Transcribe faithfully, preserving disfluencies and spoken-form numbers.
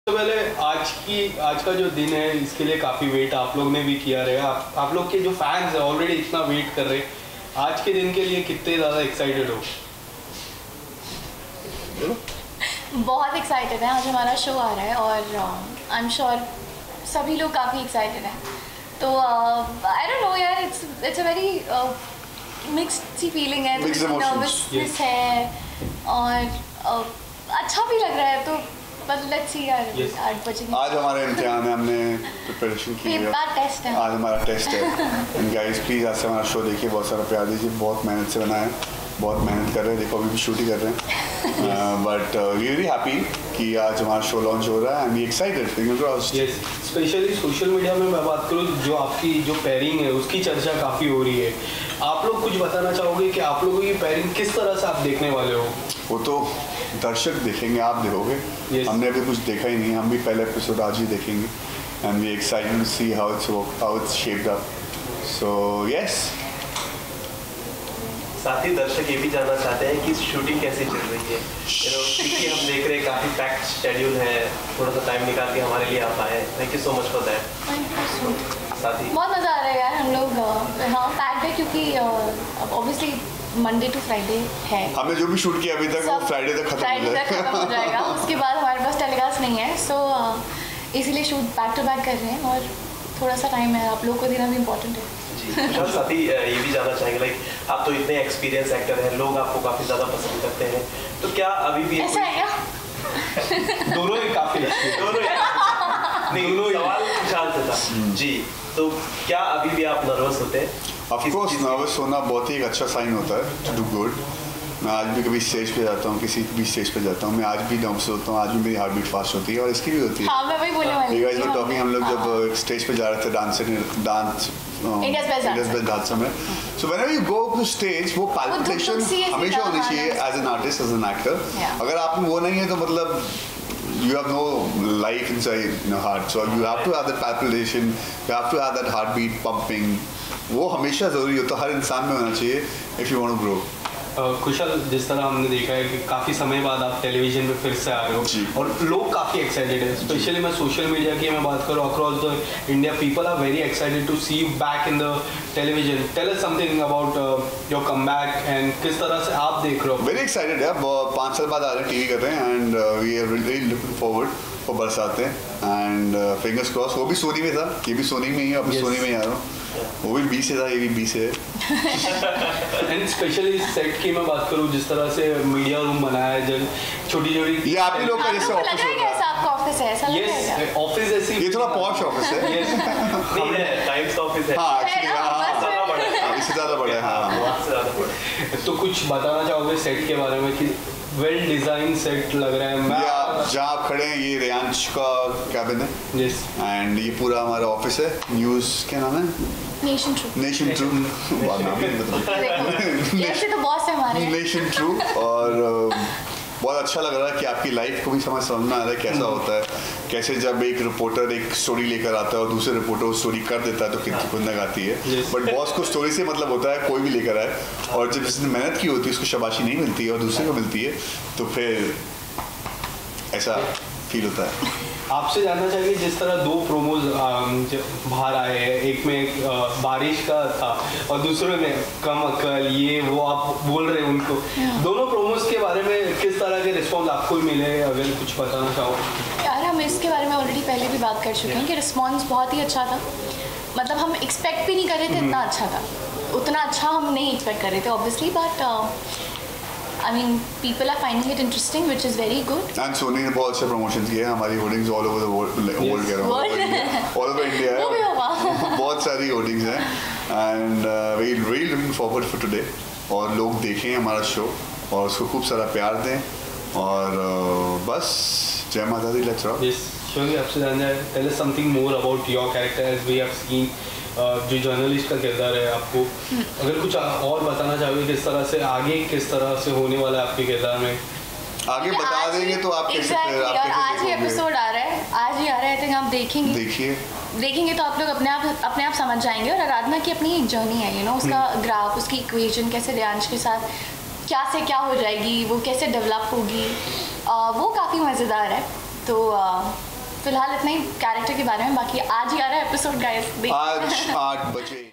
तो पहले आज की आज का जो दिन है इसके लिए काफ़ी वेट आप लोग ने भी किया रहेगा। आप, आप लोग के जो फैंस हैं ऑलरेडी इतना वेट कर रहे हैं, आज के दिन के लिए कितने ज़्यादा एक्साइटेड हो? बहुत एक्साइटेड है। आज हमारा शो आ रहा है और आई एम श्योर सभी लोग काफ़ी एक्साइटेड हैं। तो आई डोंट नो यार, it's it's a very mixed सी फीलिंग है, नर्वसनेस है और uh, अच्छा भी लग रहा है। तो बस लेट्स सी यार, आठ बजे आज हमारा इम्तिहान है, हमने प्रिपरेशन की है, टेस्ट है आज हमारा टेस्ट है। एंड गाइस प्लीज़ आज से हमारा शो देखिए, बहुत सारा प्यार दीजिए। बहुत मेहनत से बना है, बहुत मेहनत कर रहे हैं, देखो अभी भी शूट ही कर रहे हैं। बट वी वेरी हैप्पी कि आज हमारा शो लॉन्च हो रहा है and we excited. Yes, specially social media में मैं बात करूँ, जो आपकी जो पेयरिंग है उसकी चर्चा काफ़ी हो रही है। आप लोग कुछ बताना चाहोगे कि आप लोगों की पेयरिंग किस तरह से आप देखने वाले हो? वो तो दर्शक देखेंगे, आप देखोगे। yes. हमने अभी कुछ देखा ही नहीं, हम भी पहले एपिसोड आज ही देखेंगे and we excited to see how it's work, how it's shaped up. So yes, साथ ही दर्शक ये भी जानना चाहते हैं कि शूटिंग कैसी चल रही है, you know, क्योंकि हम देख रहे हैं काफ़ी पैक्ड शेड्यूल है, थोड़ा सा टाइम निकाल के हमारे लिए आप आए, thank you so much for that. साथ ही बहुत मज़ा आ रहा है यार, हम लोग हाँ पैक्ड है क्योंकि ऑब्वियसली मंडे टू फ्राइडे है। हमने जो भी शूट किया अभी तक वो फ्राइडे तक खत्म फ्राइडे तक खत्म हो जाएगा। उसके बाद हमारे पास टेलीकास्ट नहीं है, सो so, इसीलिए शूट बैक टू बैक कर रहे हैं और थोड़ा सा टाइम है आप लोगों को देना भी इम्पोर्टेंट है। जी, और साथ ही ये भी जानना चाहेंगे, लाइक आप तो इतने एक्सपीरियंस एक्टर हैं, लोग आपको काफ़ी ज़्यादा पसंद करते हैं, तो क्या अभी भी ऐसा है क्या? दोनों ही काफ़ी दोनों नहीं, सवाल शांत था जी। तो क्या अभी भी आप नर्वस होते हैं? ऑफ कोर्स नर्वस होना बहुत ही एक अच्छा साइन होता है, टू डू गुड। मैं आज भी कभी स्टेज पे जाता हूँ, किसी भी स्टेज पे जाता हूँ, मैं आज भी नर्वस होता हूँ, आज भी मेरी हार्ट बीट फास्ट होती है और इसकी भी होती है। हाँ, मैं वही बोलने वाली थी। टॉकिंग हम लोग जब स्टेज पे जा रहे थे dance dance India's best dance में, so whenever you go to stage वो पैल्पिटेशन हमेशा होनी चाहिए as an artist, as an actor. अगर आप में वो नहीं है तो मतलब you have no life inside your heart, so you have to have that palpitation, you have to have that heartbeat pumping. वो हमेशा ज़रूरी होता है, हर इंसान में होना चाहिए if you want to grow. कुशल, जिस तरह हमने देखा है कि काफ़ी समय बाद आप टेलीविजन पे फिर से आ रहे हो और लोग काफ़ी एक्साइटेड है, स्पेशली मैं सोशल मीडिया की मैं बात करूँ across the India, people are very excited to see you back in the television. Tell us something about your comeback and किस तरह से आप देख रहे हो? वेरी एक्साइटेड है, पाँच साल बाद आ रहे हैं, टीवी कर रहे हैं and we are really looking forward for Barsatein and fingers cross. वो भी सोनी में था, ये भी सोनी में ही है, अभी सोनी में ही आ रहा हूँ। वो भी बी से था, ये भी बी से है। एंड स्पेशली सेट की मैं बात करूँ, जिस तरह से मीडिया रूम बनाया है, जब छोटी छोटी ये आप ही लोग का जैसे ऑफिस होता है। आपका ऑफिस है ऐसा लग रहा है? ऑफिस जैसी, ये थोड़ा पॉश ऑफिस है। यस, नहीं है, टाइम्स का ऑफिस है। हाँ एक्चुअली हाँ, इससे ज़्यादा बड़ा है। हाँ, तो कुछ बताना चाहोगे सेट के बारे में कि वेल डिजाइन सेट लग रहा है? मैं जहाँ आप खड़े हैं ये रेयांश का कैबिन है, यस, एंड ये पूरा हमारा ऑफिस है। न्यूज़ क्या नाम है? Nation true. नेशन ट्रू, ऐसे तो बॉस है हमारे। Nation true. और बहुत अच्छा लग रहा है कि आपकी लाइफ को भी समझ समझ में आ रहा है कैसा होता है, कैसे जब एक रिपोर्टर एक स्टोरी लेकर आता है और दूसरे रिपोर्टर वो स्टोरी कर देता है तो कितनी खुंदक आती है। बट बॉस को स्टोरी से मतलब होता है कोई भी लेकर आए, और जब जिसने मेहनत की होती है उसको शाबाशी नहीं मिलती है और दूसरे को मिलती है तो फिर ऐसा फील होता है। आपसे जानना चाहिए, जिस तरह दो प्रोमोज बाहर आए हैं, एक में एक बारिश का था और दूसरे में कम अकल, ये वो आप बोल रहे हैं उनको, दोनों प्रोमोज के बारे में किस तरह के रिस्पॉन्स आपको मिले, अगर कुछ बताना चाहो? यार हम इसके बारे में ऑलरेडी पहले भी बात कर चुके हैं कि रिस्पॉन्स बहुत ही अच्छा था। मतलब हम एक्सपेक्ट भी नहीं कर रहे थे इतना अच्छा था, उतना अच्छा हम नहीं एक्सपेक्ट कर रहे थे obviously, but I mean, people are finding it interesting, which is very good. And Sony ने बहुत अच्छे प्रमोशन किए हैं, हमारी hoardings all over the world, world कह रहा हूँ, all over India है, वो भी होगा। बहुत सारी होर्डिंग्स हैं, and uh, we really looking forward for today, और लोग देखें हमारा शो और उसको खूब सारा प्यार दें और uh, बस जय माता दी, let's rock. Yes, surely आपसे जानना है, tell us something more about your character as we have seen. जो जर्नलिस्ट का किरदार है, आपको अगर कुछ और बताना चाहोगे किस तरह से आगे किस तरह से होने वाला है आपके किरदार में? आगे बता देंगे तो आप कैसे exactly, आप कैसे आज ही एपिसोड आ रहा है, आज ही आ रहा है, आई थिंक आप देखेंगे देखिए देखेंगे तो आप लोग अपने आप अपने आप समझ जाएंगे। और आराधना की अपनी एक जर्नी है, यू नो, उसका ग्राफ, उसकी इक्वेशन कैसे रेयांश के साथ क्या से क्या हो जाएगी, वो कैसे डेवलप होगी, वो काफ़ी मज़ेदार है। तो फिलहाल इतना ही कैरेक्टर के बारे में, बाकी आज ही आ रहा है एपिसोड गाइस। आज आठ बजे।